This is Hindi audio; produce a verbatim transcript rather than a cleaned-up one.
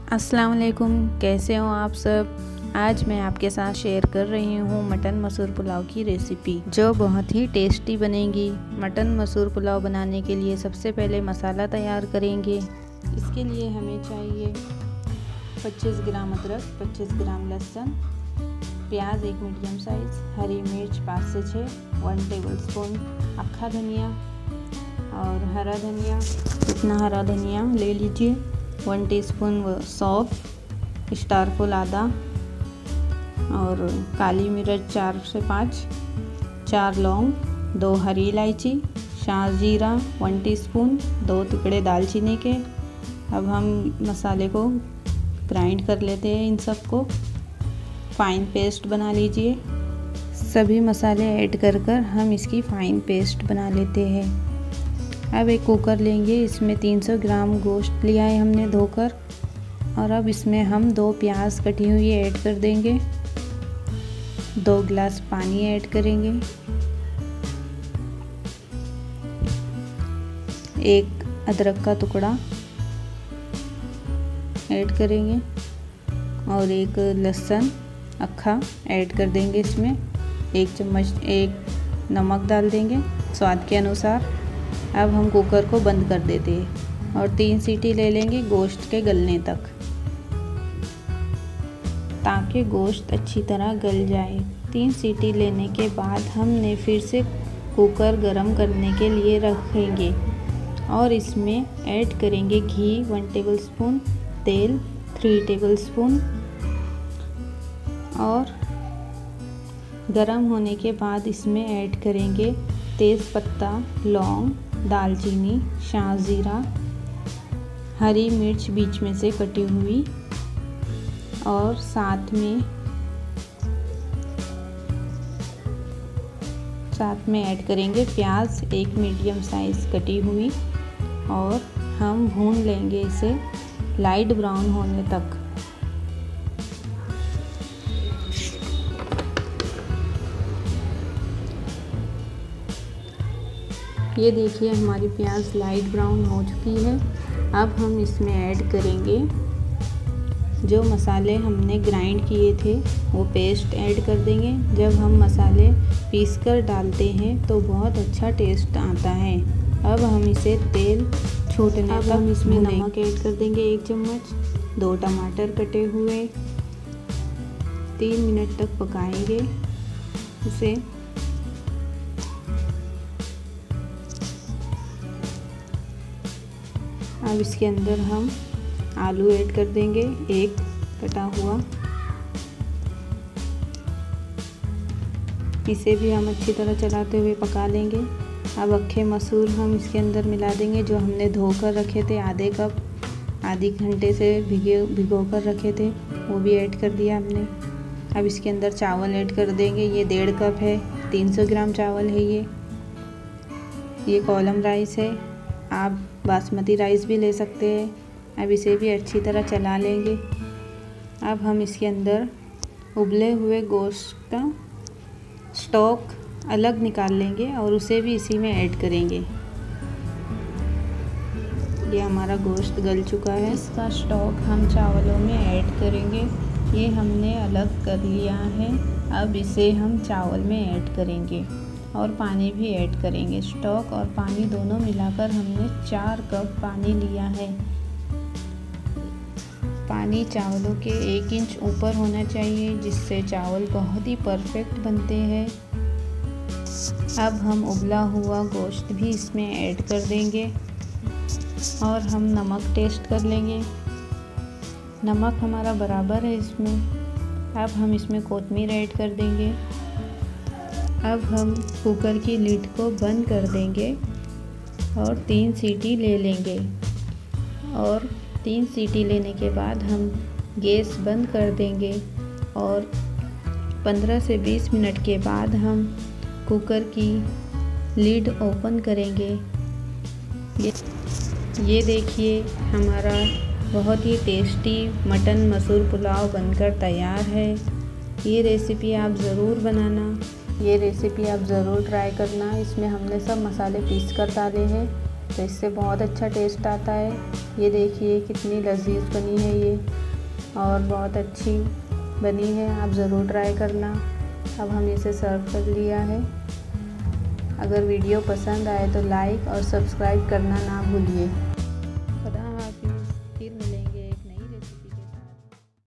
अस्सलाम वालेकुम, कैसे हो आप सब। आज मैं आपके साथ शेयर कर रही हूँ मटन मसूर पुलाव की रेसिपी जो बहुत ही टेस्टी बनेगी। मटन मसूर पुलाव बनाने के लिए सबसे पहले मसाला तैयार करेंगे। इसके लिए हमें चाहिए पच्चीस ग्राम अदरक, पच्चीस ग्राम लहसुन, प्याज एक मीडियम साइज़, हरी मिर्च पाँच से छः, वन टेबलस्पून अक्खा धनिया और हरा धनिया, इतना हरा धनिया ले लीजिए, वन टीस्पून सौंफ, स्टार फुल आधा और काली मिर्च चार से पाँच, चार लौंग, दो हरी इलायची, शाह जीरा वन टीस्पून, दो टुकड़े दालचीनी के। अब हम मसाले को ग्राइंड कर लेते हैं, इन सब को फाइन पेस्ट बना लीजिए। सभी मसाले ऐड कर कर हम इसकी फाइन पेस्ट बना लेते हैं। अब एक कुकर लेंगे, इसमें तीन सौ ग्राम गोश्त लिया है हमने धोकर और अब इसमें हम दो प्याज कटी हुई ऐड कर देंगे, दो गिलास पानी ऐड करेंगे, एक अदरक का टुकड़ा ऐड करेंगे और एक लहसुन अक्खा ऐड कर देंगे। इसमें एक चम्मच एक नमक डाल देंगे स्वाद के अनुसार। अब हम कुकर को बंद कर देते हैं और तीन सीटी ले लेंगे गोश्त के गलने तक, ताकि गोश्त अच्छी तरह गल जाए। तीन सीटी लेने के बाद हमने फिर से कुकर गरम करने के लिए रखेंगे और इसमें ऐड करेंगे घी वन टेबलस्पून, तेल थ्री टेबलस्पून और गरम होने के बाद इसमें ऐड करेंगे तेज़ पत्ता, लौंग, दालचीनी, शाह जीरा, हरी मिर्च बीच में से कटी हुई और साथ में साथ में ऐड करेंगे प्याज एक मीडियम साइज़ कटी हुई और हम भून लेंगे इसे लाइट ब्राउन होने तक। ये देखिए हमारी प्याज लाइट ब्राउन हो चुकी है। अब हम इसमें ऐड करेंगे जो मसाले हमने ग्राइंड किए थे वो पेस्ट ऐड कर देंगे। जब हम मसाले पीसकर डालते हैं तो बहुत अच्छा टेस्ट आता है। अब हम इसे तेल छूटने तक हम इसमें नमक ऐड कर देंगे एक चम्मच, दो टमाटर कटे हुए, तीन मिनट तक पकाएंगे इसे। अब इसके अंदर हम आलू ऐड कर देंगे एक कटा हुआ, इसे भी हम अच्छी तरह चलाते हुए पका लेंगे। अब अक्खे मसूर हम इसके अंदर मिला देंगे जो हमने धोकर रखे थे, आधे कप आधे घंटे से भिगे भिगो कर रखे थे, वो भी ऐड कर दिया हमने। अब इसके अंदर चावल ऐड कर देंगे, ये डेढ़ कप है, तीन सौ ग्राम चावल है ये ये कॉलम राइस है, आप बासमती राइस भी ले सकते हैं। अब इसे भी अच्छी तरह चला लेंगे। अब हम इसके अंदर उबले हुए गोश्त का स्टॉक अलग निकाल लेंगे और उसे भी इसी में ऐड करेंगे। ये हमारा गोश्त गल चुका है, इसका स्टॉक हम चावलों में ऐड करेंगे। ये हमने अलग कर लिया है, अब इसे हम चावल में ऐड करेंगे और पानी भी ऐड करेंगे। स्टॉक और पानी दोनों मिलाकर हमने चार कप पानी लिया है। पानी चावलों के एक इंच ऊपर होना चाहिए, जिससे चावल बहुत ही परफेक्ट बनते हैं। अब हम उबला हुआ गोश्त भी इसमें ऐड कर देंगे और हम नमक टेस्ट कर लेंगे। नमक हमारा बराबर है इसमें। अब हम इसमें कोतमीर ऐड कर देंगे। अब हम कुकर की लिड को बंद कर देंगे और तीन सीटी ले लेंगे और तीन सीटी लेने के बाद हम गैस बंद कर देंगे और पंद्रह से बीस मिनट के बाद हम कुकर की लिड ओपन करेंगे। ये ये देखिए हमारा बहुत ही टेस्टी मटन मसूर पुलाव बनकर तैयार है। ये रेसिपी आप ज़रूर बनाना, ये रेसिपी आप ज़रूर ट्राई करना। इसमें हमने सब मसाले पीस कर डाले हैं। तो इससे बहुत अच्छा टेस्ट आता है। ये देखिए कितनी लजीज बनी है ये, और बहुत अच्छी बनी है। आप ज़रूर ट्राई करना। अब हम इसे सर्व कर लिया है। अगर वीडियो पसंद आए तो लाइक और सब्सक्राइब करना ना भूलिए।